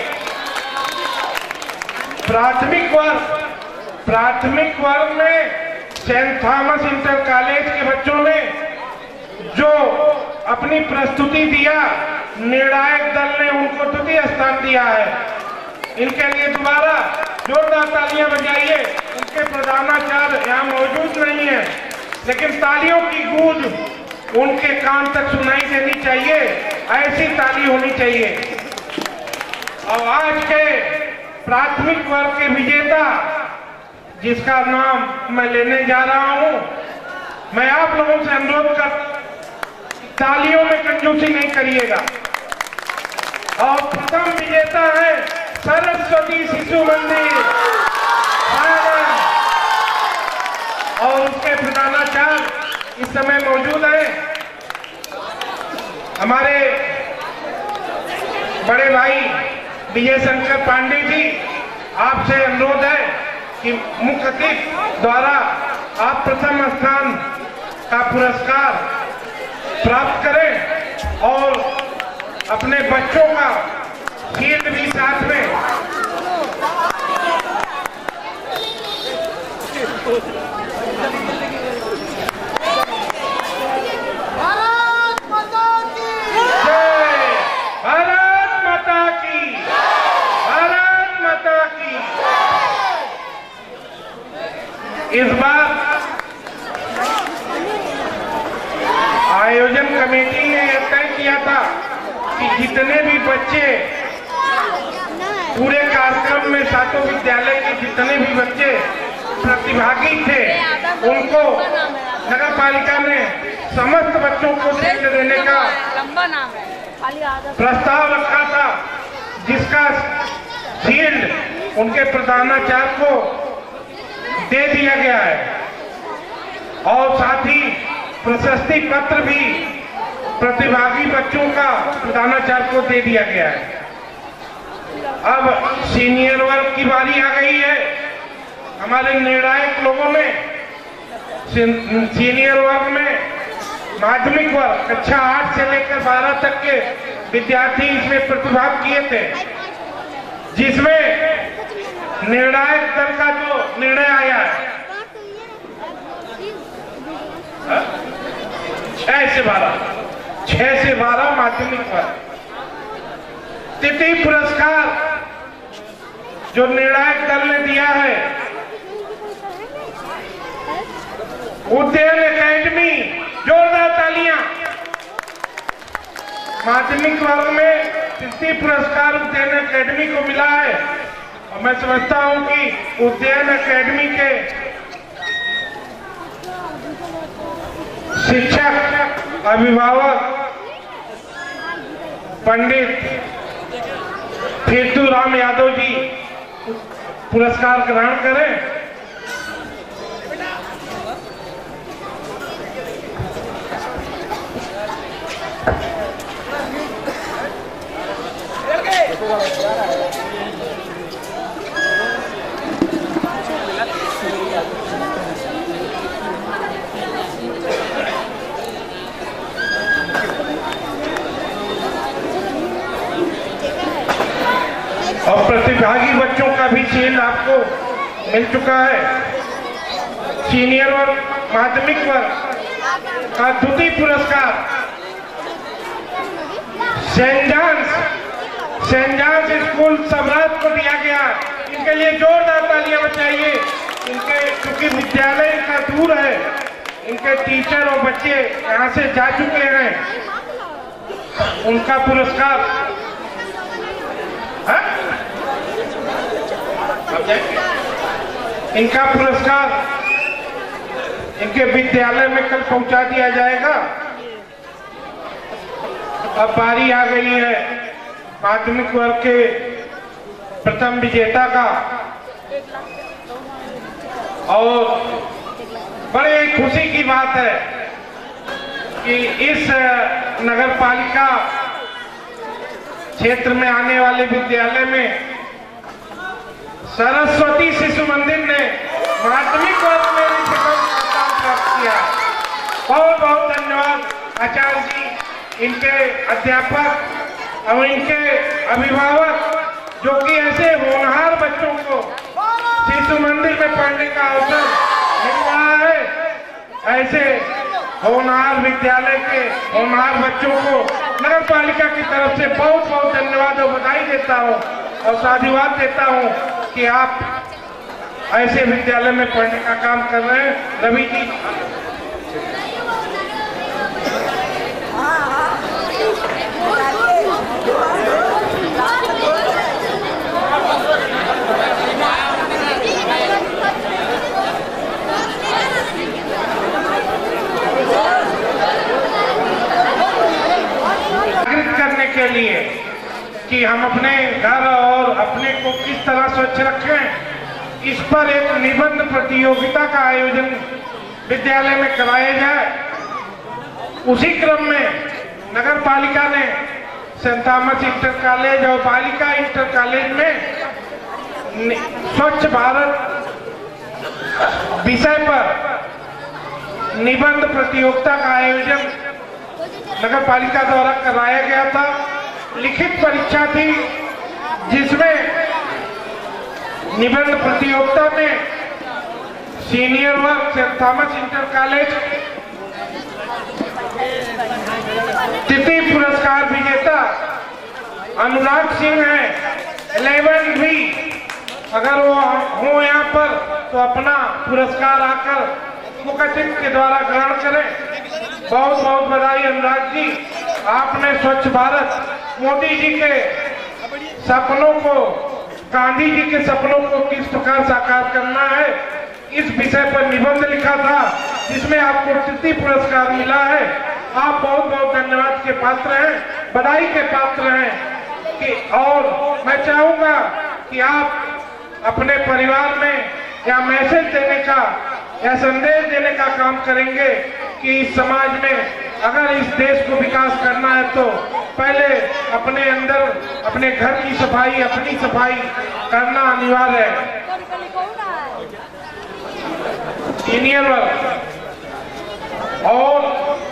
प्राथमिक वर्ग में सेंट थॉमस इंटर कॉलेज के बच्चों ने जो अपनी प्रस्तुति दिया, निर्णायक दल ने उनको द्वितीय स्थान दिया है। इनके लिए दोबारा जोरदार तालियां बजाइए। उनके प्रधानाचार्य यहाँ मौजूद नहीं है, लेकिन तालियों की गूंज उनके कान तक सुनाई देनी चाहिए, ऐसी ताली होनी चाहिए। और आज के प्राथमिक वर्ग के विजेता जिसका नाम मैं लेने जा रहा हूं, मैं आप लोगों से अनुरोध कर, तालियों में कंजूसी नहीं करिएगा। और प्रथम विजेता है सरस्वती शिशु मंदिर और उसके प्रधानाचार्य इस समय मौजूद है। हमारे बड़े भाई विजय शंकर पांडे जी, आपसे अनुरोध है कि मुख्य अतिथि द्वारा आप प्रथम स्थान का पुरस्कार प्राप्त करें और अपने बच्चों का शील्ड भी साथ में। भारत माता की जय, भारत माता की, भारत माता की। इस बार आयोजन कमेटी ने यह तय किया था कि जितने भी बच्चे पूरे कार्यक्रम में सातों विद्यालय के जितने भी बच्चे प्रतिभागी थे, उनको नगर पालिका ने समस्त बच्चों को शील्ड देने का प्रस्ताव रखा था, जिसका शील्ड उनके प्रधानाचार्य को दे दिया गया है और साथ ही प्रशस्ति पत्र भी प्रतिभागी बच्चों का प्रधानाचार्य को दे दिया गया है। अब सीनियर वर्ग की बारी आ गई है। हमारे निर्णायक लोगों ने सीनियर वर्ग में माध्यमिक वर्ग कक्षा 8 से लेकर 12 तक के विद्यार्थी इसमें प्रतिभाग किए थे, जिसमें निर्णायक दल का जो निर्णय आया है 6 से 12 माध्यमिक वर्ग। तृतीय पुरस्कार जो निर्णायक दल ने दिया है उद्यान एकेडमी, जोरदार तालियां। माध्यमिक वर्ग में तृतीय पुरस्कार उद्यान एकेडमी को मिला है और मैं समझता हूं कि उद्यान एकेडमी के शिक्षक अभिभावक पंडित फिरतू राम यादव जी पुरस्कार ग्रहण करें। और प्रतिभागी बच्चों का भी शील्ड आपको मिल चुका है। सीनियर वर्ग माध्यमिक वर्ग का द्वितीय पुरस्कार सेंट जॉन्स स्कूल सबरात को दिया गया। इनके लिए जोरदार तालियां बजाइए। इनके क्योंकि विद्यालय का दूर है, इनके टीचर और बच्चे यहाँ से जा चुके हैं, उनका पुरस्कार इनका पुरस्कार इनके विद्यालय में कल पहुंचा दिया जाएगा। अब बारी आ गई है माध्यमिक वर्ग के प्रथम विजेता का और बड़े खुशी की बात है कि इस नगर पालिका क्षेत्र में आने वाले विद्यालय में सरस्वती शिशु मंदिर ने माध्यमिक वर्ग में भी स्थान प्राप्त किया। बहुत बहुत धन्यवाद आचार्य जी, इनके अध्यापक और इनके अभिभावक जो कि ऐसे होनहार बच्चों को शिशु मंदिर में पढ़ने का अवसर मिल रहा है। ऐसे होनहार विद्यालय के होनहार बच्चों को नगर पालिका की तरफ से बहुत बहुत धन्यवाद और बधाई देता हूँ और साधुवाद देता हूँ कि आप ऐसे विद्यालय में पढ़ने का काम कर रहे हैं। रवि जी करने के लिए कि हम अपने घर और अपने को किस तरह स्वच्छ रखें, इस पर एक निबंध प्रतियोगिता का आयोजन विद्यालय में कराया जाए। उसी क्रम में नगर पालिका ने सेंट थॉमस इंटर कॉलेज और बालिका इंटर कॉलेज में स्वच्छ भारत विषय पर निबंध प्रतियोगिता का आयोजन नगर पालिका द्वारा कराया गया था। लिखित परीक्षा थी जिसमें निबंध प्रतियोगिता में सीनियर वर्ग सेंट थॉमस इंटर कॉलेज तृतीय पुरस्कार विजेता अनुराग सिंह है 11 भी, अगर वो हो यहाँ पर तो अपना पुरस्कार आकर मुखचित के द्वारा ग्रहण करें। बहुत बहुत बधाई अनुराग जी, आपने स्वच्छ भारत मोदी जी के सपनों को, गांधी जी के सपनों को किस प्रकार साकार करना है, इस विषय पर निबंध लिखा था जिसमें आपको तृतीय पुरस्कार मिला है। आप बहुत बहुत धन्यवाद के पात्र हैं, बधाई के पात्र हैं कि, और मैं चाहूंगा कि आप अपने परिवार में या मैसेज देने का या संदेश देने का काम करेंगे कि इस समाज में अगर इस देश को विकास करना है तो पहले अपने अंदर अपने घर की सफाई, अपनी सफाई करना अनिवार्य है। सीनियर वर्ग और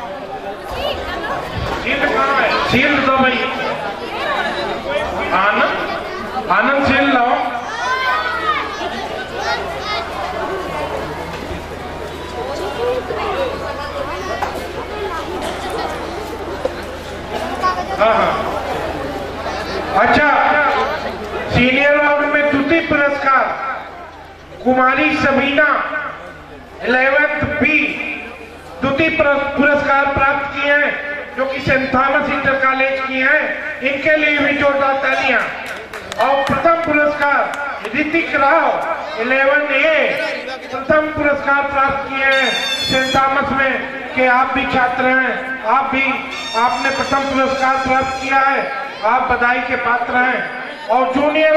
शील्ड कहाँ है? शील्ड दो भाई, आनंद शील्ड लो। अच्छा, सीनियर वर्ग में द्वितीय पुरस्कार कुमारी सबीना 11th बी द्वितीय पुरस्कार प्राप्त किए हैं, जो कि सेंट थॉमस इंटर कॉलेज की हैं। इनके लिए भी जोरदार तालियां। और प्रथम पुरस्कार ऋतिक राव 11A प्रथम पुरस्कार प्राप्त किए हैं सेंट थॉमस में, कि आप भी छात्र हैं, आपने प्रथम पुरस्कार प्राप्त किया है, आप बधाई के पात्र हैं। और जूनियर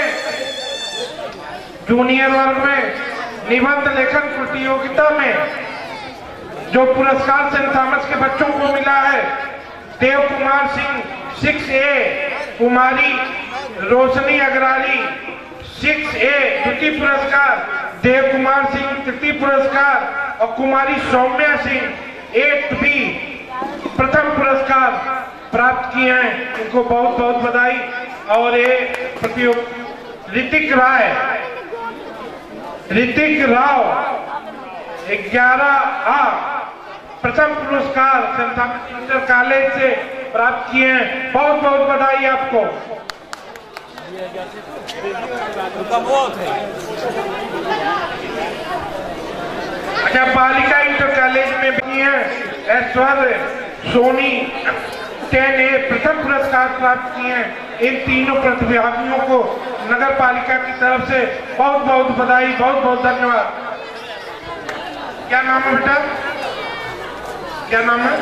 वर्ग में निबंध लेखन प्रतियोगिता में जो पुरस्कार सेंट थॉमस के बच्चों को मिला है, देव कुमार सिंह 6A, कुमारी रोशनी अग्रारी 6A द्वितीय पुरस्कार, देव कुमार सिंह तृतीय पुरस्कार और कुमारी सौम्या सिंह 8th बी प्रथम पुरस्कार प्राप्त किए हैं। इनको बहुत बहुत बधाई। और ये प्रतियोगी ऋतिक राव 11A प्रथम पुरस्कार सेंट थॉमस इंटर कॉलेज से प्राप्त किए हैं। बहुत बहुत बधाई आपको। अच्छा, बालिका इंटर कॉलेज में भी हैं ऐश्वर्य सोनी 10A प्रथम पुरस्कार प्राप्त किए हैं। इन तीनों प्रतिभागियों को नगर पालिका की तरफ से बहुत बहुत बधाई, बहुत बहुत धन्यवाद। क्या नाम है बेटा? क्या नाम है?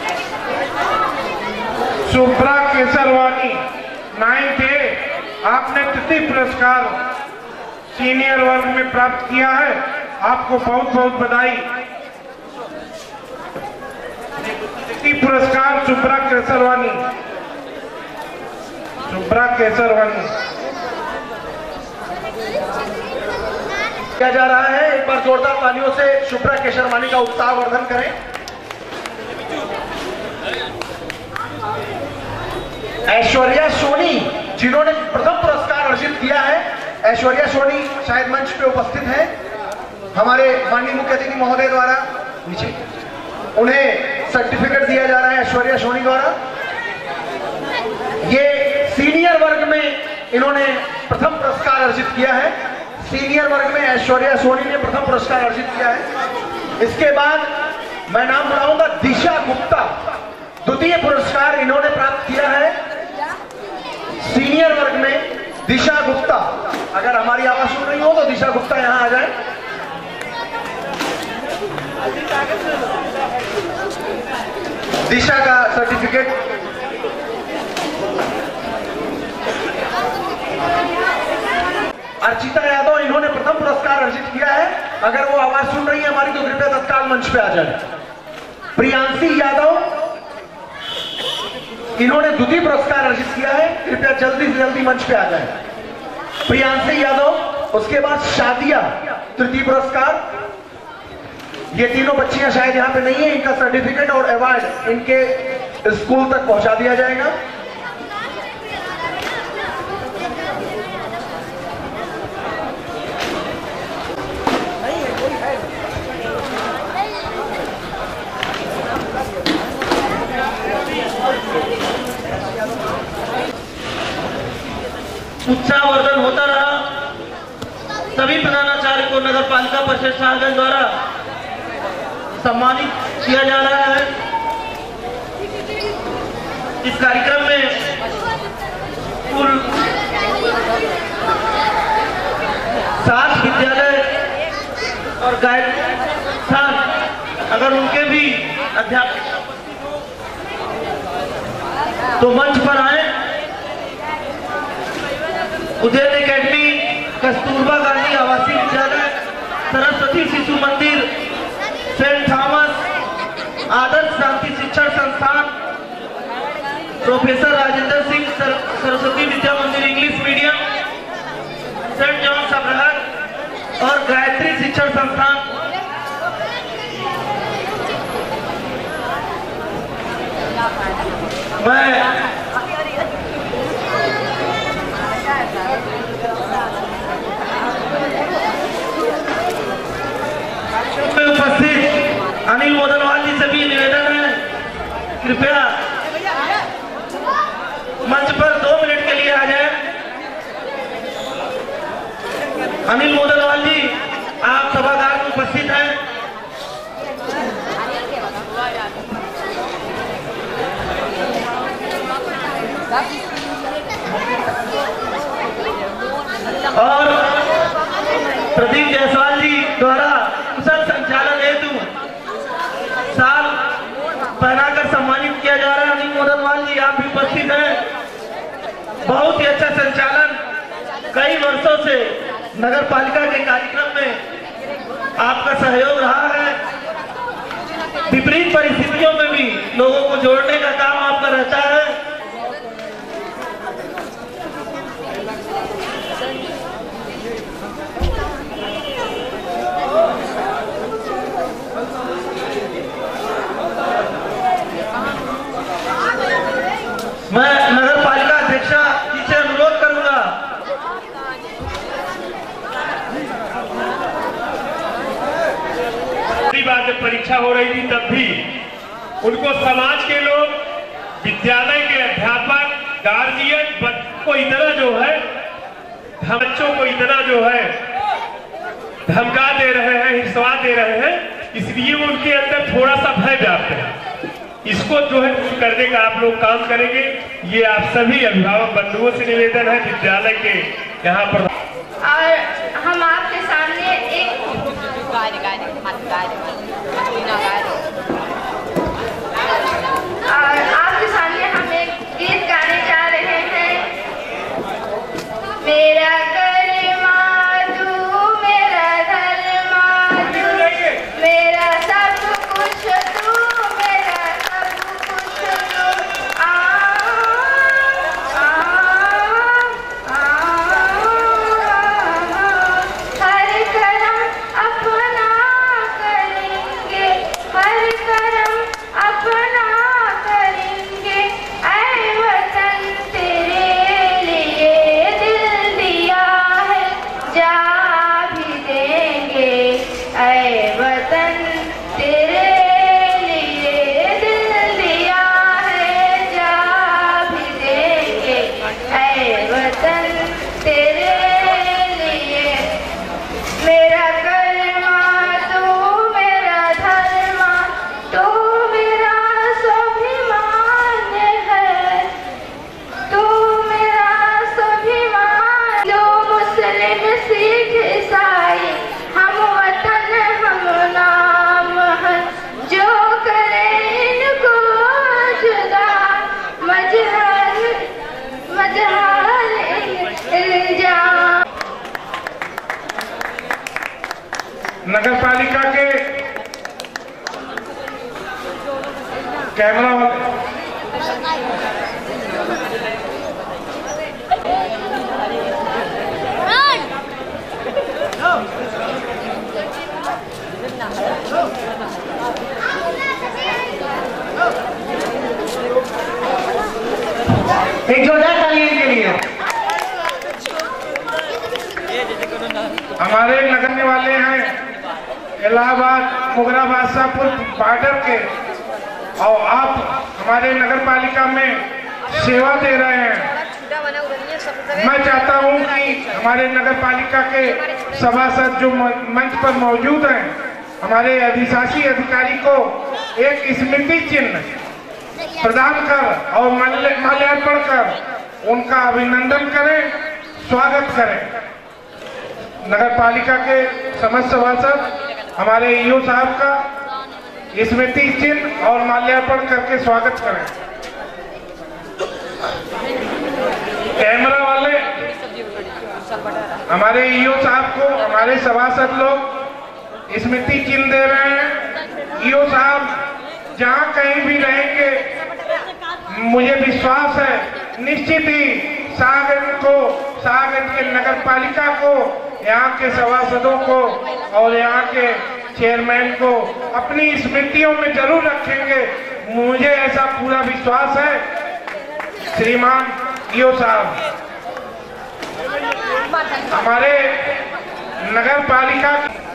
शुभ्रा केसरवानी 9th, आपने तृतीय पुरस्कार सीनियर वर्ग में प्राप्त किया है, आपको बहुत बहुत बधाई। तृतीय पुरस्कार शुभ्रा केसरवानी किया जा रहा है। एक बार जोरदार तालियों से शुभ्रा केसरवानी का उत्साहवर्धन करें। ऐश्वर्या सोनी जिन्होंने प्रथम पुरस्कार अर्जित किया है, ऐश्वर्या सोनी शायद मंच पे उपस्थित है, हमारे माननीय मुख्य अतिथि महोदय द्वारा नीचे उन्हें सर्टिफिकेट दिया जा रहा है ऐश्वर्या सोनी द्वारा। ये सीनियर वर्ग में इन्होंने प्रथम पुरस्कार अर्जित किया है। सीनियर वर्ग में ऐश्वर्या सोनी ने प्रथम पुरस्कार अर्जित किया है। इसके बाद मैं नाम बुलाऊंगा दिशा गुप्ता, द्वितीय पुरस्कार इन्होंने प्राप्त किया है। जूनियर वर्ग में दिशा गुप्ता, अगर हमारी आवाज सुन रही हो तो दिशा गुप्ता यहां आ जाए। दिशा का सर्टिफिकेट। अर्चिता यादव, इन्होंने प्रथम पुरस्कार अर्जित किया है। अगर वो आवाज सुन रही है हमारी तो कृपया तत्काल मंच पे आ जाए। प्रियांशी यादव, इन्होंने द्वितीय पुरस्कार अर्जित किया है, कृपया जल्दी से जल्दी मंच पे आ जाए। प्रियांशी यादव, उसके बाद शादिया तृतीय पुरस्कार। ये तीनों बच्चियां शायद यहां पे नहीं है, इनका सर्टिफिकेट और अवार्ड इनके स्कूल तक पहुंचा दिया जाएगा। उत्साहवर्धन होता रहा। सभी प्रधानाचार्य को नगर पालिका परिषद शाहगंज द्वारा सम्मानित किया जा रहा है। इस कार्यक्रम में कुल 7 विद्यालय और गायत्री संस्थान, अगर उनके भी अध्यापक तो मंच पर आए। उदयन एकेडमी, कस्तूरबा गांधी आवासीय विद्यालय, सरस्वती शिशु मंदिर, सेंट थॉमस आदर्श Shanti Shikshan Sansthan, professor Rajendra Singh Saraswati Vidya Mandir English medium, saint John सबरहट और गायत्री शिक्षण संस्थान। मैं उपस्थित अनिल मोदनवाल जी से भी निवेदन है, कृपया मंच पर 2 मिनट के लिए आ जाए। अनिल मोदनवाल जी, आप सभागार में उपस्थित हैं। और प्रदीप जायसवाल जी द्वारा कुशल संचालन हेतु साल पहनाकर सम्मानित किया जा रहा है। अनिल मोदनवाल जी, आप भी उपस्थित हैं। बहुत ही अच्छा संचालन, कई वर्षों से नगर पालिका के कार्यक्रम में आपका सहयोग रहा है। विपरीत परिस्थितियों में भी लोगों को जोड़ने का काम आपका रहता है। मैं नगर पालिका अध्यक्षा जी से अनुरोध करूंगा, बार जब परीक्षा हो रही थी तब भी उनको समाज के लोग, विद्यालय के अध्यापक, गार्जियन को इतना जो है, बच्चों को इतना जो है धमका दे रहे हैं, हिंसा दे रहे हैं, इसलिए उनके अंदर थोड़ा सा भय व्याप्त है। इसको जो है दूर करने का आप लोग काम करेंगे, ये आप सभी अभिभावक बंधुओं से निवेदन है विद्यालय के यहाँ पर। और हम आपके सामने एक गीत गाने जा रहे हैं। मेरा घर माधु, मेरा घर माधु, मेरा सब कुछ तू, मेरा सब कुछ तू। आ आ आ हर करम अपना करेंगे, हर करम अपना करेंगे। ऐ वतन तेरे लिए दिल दिया है, जा भी देंगे। ऐ वतन तेरे लिए दिल दिया है, जा भी देंगे। ऐ वतन तेरे लिए। मेरा कर्मा तू, मेरा धर्मा तू, मेरा स्वाभिमान है, तू मेरा नगर पालिका के कैमरा वाले एक जोरदार ताली के लिए। हमारे लगने वाले हैं इलाहाबाद मुगराबाद शाहपुर बॉर्डर के, और आप हमारे नगर पालिका में सेवा दे रहे हैं। मैं चाहता हूं कि हमारे नगर पालिका के सभासद जो मंच पर मौजूद हैं, हमारे अधिशासी अधिकारी को एक स्मृति चिन्ह प्रदान कर और माल्यार्पण कर उनका अभिनंदन करें, स्वागत करें। नगर पालिका के समस्त सभासद हमारे ईओ साहब का स्मृति चिन्ह और माल्यार्पण करके स्वागत करें। कैमरा वाले हमारे ईओ साहब को हमारे सभासद लोग स्मृति चिन्ह दे रहे हैं। ईओ साहब जहां कहीं भी रहेंगे, मुझे विश्वास है निश्चित ही शाहगंज के नगर पालिका को, यहाँ के सभासदों को और यहाँ के चेयरमैन को अपनी स्मृतियों में जरूर रखेंगे। मुझे ऐसा पूरा विश्वास है। श्रीमान ईओ साहब, हमारे नगर पालिका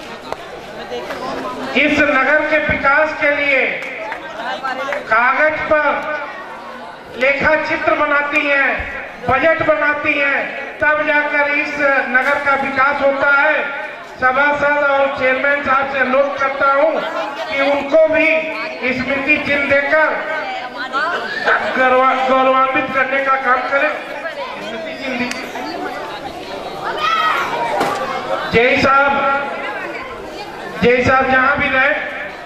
इस नगर के विकास के लिए कागज पर लेखा चित्र बनाती हैं, बजट बनाती हैं, तब जाकर इस नगर का विकास होता है। सभासद और चेयरमैन साहब से अनुरोध करता हूं कि उनको भी स्मृति चिन्ह देकर गौरवान्वित करने का काम करें। स्मृति चिन्ह दीजिए। जय साहब जहां भी रहे,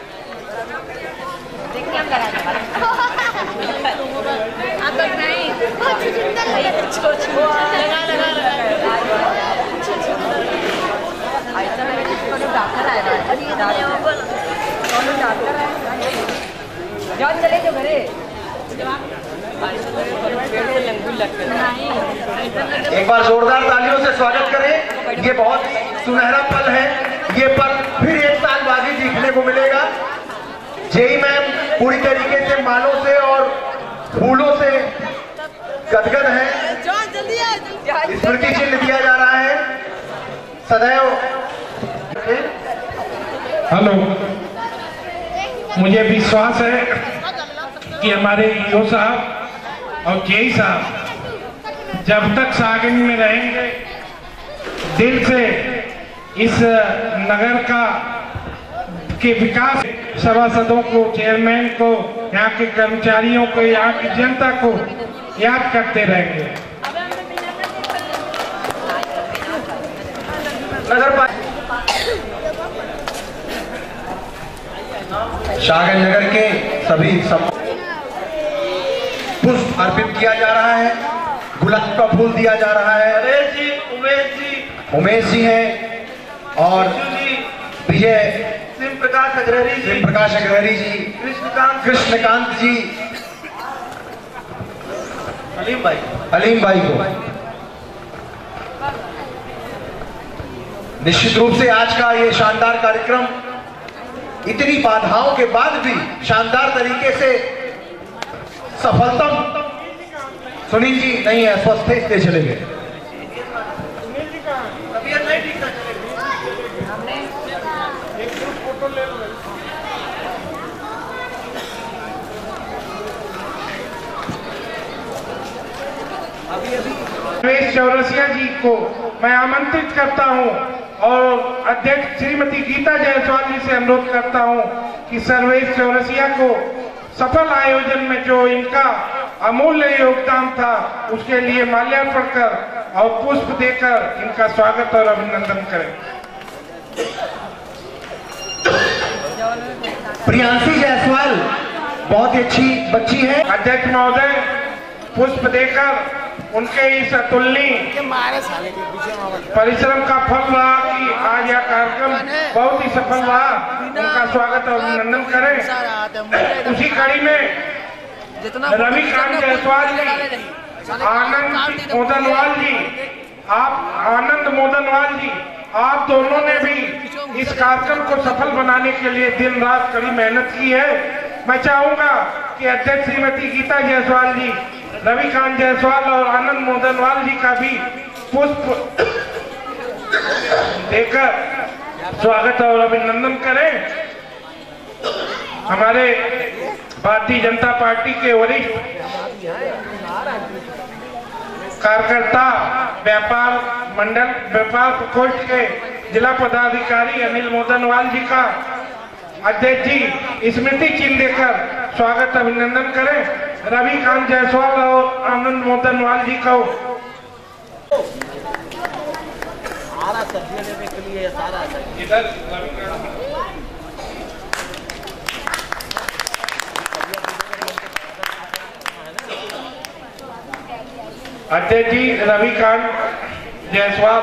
चले जो घरे एक बार जोरदार तालियों से स्वागत करें। ये बहुत सुनहरा पल है। ये पल फिर एक साल बाद ही देखने को मिलेगा। जेई मैम पूरी तरीके से मालों से और फूलों से गदगद है। स्मृति चिन्ह दिया जा रहा है सदैव। हेलो, मुझे विश्वास है कि हमारे ईओ साहब और जेई साहब जब तक शाहगंज में रहेंगे, दिल से इस नगर का के विकास, सभासदों को, चेयरमैन को, यहाँ के कर्मचारियों को, यहाँ की जनता को याद करते रहेंगे। शाहगंज नगर के सभी पुष्प अर्पित किया जा रहा है, गुलाब का फूल दिया जा रहा है। उमेश जी हैं और विजय प्रकाश अग्रहरी जी, कृष्णकांत जी, अलीम भाई को। निश्चित रूप से आज का ये शानदार कार्यक्रम इतनी बाधाओं के बाद भी शानदार तरीके से सफलतम। सुनील जी नहीं है, स्वस्थ थे इसलिए चले गए। रमेश चौरसिया जी को मैं आमंत्रित करता हूं और अध्यक्ष श्रीमती गीता जायसवाल जी से अनुरोध करता हूं कि सर्वेश चौरसिया को सफल आयोजन में जो इनका अमूल्य योगदान था, उसके लिए माल्यार्पण कर और पुष्प देकर इनका स्वागत और अभिनंदन करें। प्रियांशी जायसवाल बहुत ही अच्छी बच्ची है। अध्यक्ष महोदय पुष्प देकर उनके इस अतुलनीय परिश्रम का फल रहा कि आज यह कार्यक्रम बहुत ही सफल रहा, उनका स्वागत और अभिनंदन करें। उसी कड़ी में रविकांत जायसवाल जी, आनंद मोदनवाल जी, आप दोनों ने भी इस कार्यक्रम को सफल बनाने के लिए दिन रात कड़ी मेहनत की है। मैं चाहूंगा कि अध्यक्ष श्रीमती गीता जायसवाल जी, रविकांत जायसवाल और आनंद मोदनवाल जी का भी पुष्प देकर स्वागत और अभिनंदन करें। हमारे भारतीय जनता पार्टी के वरिष्ठ कार्यकर्ता, व्यापार प्रकोष्ठ के जिला पदाधिकारी अनिल मोदनवाल जी का अध्यक्ष जी स्मृति चिन्ह देकर स्वागत अभिनंदन करें। रविकांत जायसवाल और आनंद मोदनवाल जी को इधर अध्यक्ष जी रविकांत जायसवाल,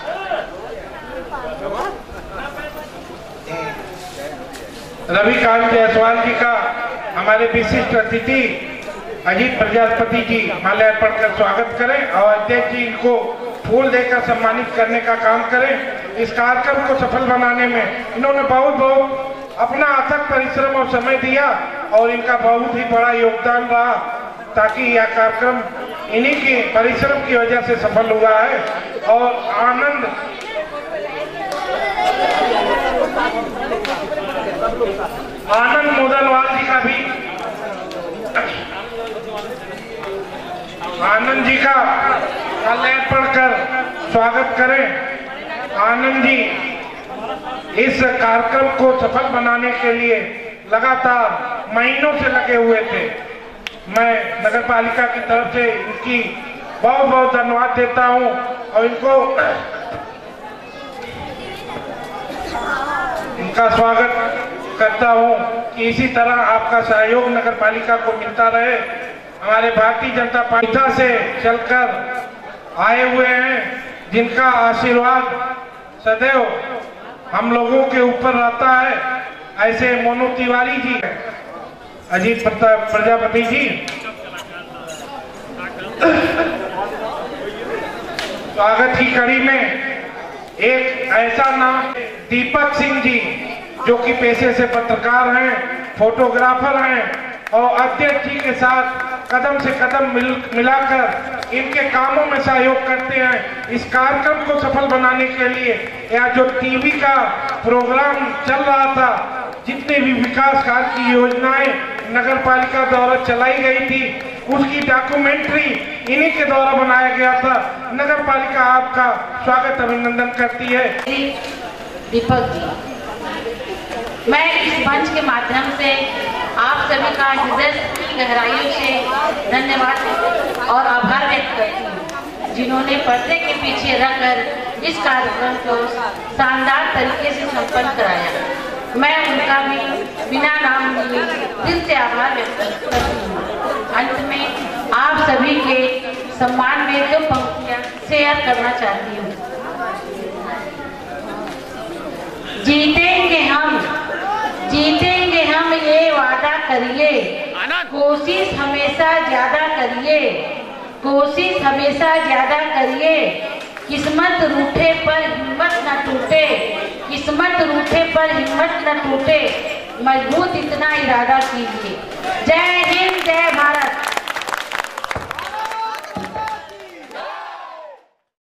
जी का हमारे विशिष्ट अतिथि अजीत प्रजापति जी माल्या अर्पण कर स्वागत करें और अध्यक्ष जी इनको फूल देकर सम्मानित करने का काम करें। इस कार्यक्रम को सफल बनाने में इन्होंने बहुत अपना अथक परिश्रम और समय दिया और इनका बहुत ही बड़ा योगदान रहा, ताकि यह कार्यक्रम इन्हीं के परिश्रम की वजह से सफल हुआ है। और आनंद मोदनवाल जी का भी, आनंद जी का माल्यार्पण पढ़कर स्वागत करें। आनंद जी इस कार्यक्रम को सफल बनाने के लिए लगातार महीनों से लगे हुए थे। मैं नगर पालिका की तरफ से इनकी बहुत बहुत धन्यवाद देता हूं और इनका स्वागत करता हूं कि इसी तरह आपका सहयोग नगर पालिका को मिलता रहे। हमारे भारतीय जनता पार्टी से चलकर आए हुए हैं, जिनका आशीर्वाद सदैव हम लोगों के ऊपर रहता है, ऐसे मोनू तिवारी जी, अजीत प्रजापति जी, स्वागत की कड़ी में एक ऐसा नाम दीपक सिंह जी, जो कि पेशे से पत्रकार हैं, फोटोग्राफर हैं और अध्यक्ष जी के साथ कदम से कदम मिलाकर इनके कामों में सहयोग करते हैं। इस कार्यक्रम को सफल बनाने के लिए या जो टीवी का प्रोग्राम चल रहा था, जितने भी विकास कार्य की योजनाएं नगर पालिका द्वारा चलाई गई थी, उसकी डॉक्यूमेंट्री इन्हीं के द्वारा बनाया गया था। नगर पालिका आपका स्वागत अभिनंदन करती है। दीपक जी, मैं इस मंच के माध्यम से आप सभी का हृदय की गहराइयों से धन्यवाद और आभार व्यक्त करती हूँ, जिन्होंने पर्दे के पीछे रहकर इस कार्यक्रम को शानदार तरीके से संपन्न कराया। मैं उनका भी बिना नाम लिए दिल से आभार व्यक्त करती हूँ। अंत में आप सभी के सम्मान में 2 पंक्तियां शेयर करना चाहती हूँ। जीतेंगे हम ये वादा करिए, कोशिश हमेशा ज्यादा करिए, कोशिश हमेशा ज्यादा करिए, किस्मत रूठे पर हिम्मत न टूटे, किस्मत रूठे पर हिम्मत न टूटे, मजबूत इतना इरादा कीजिए। जय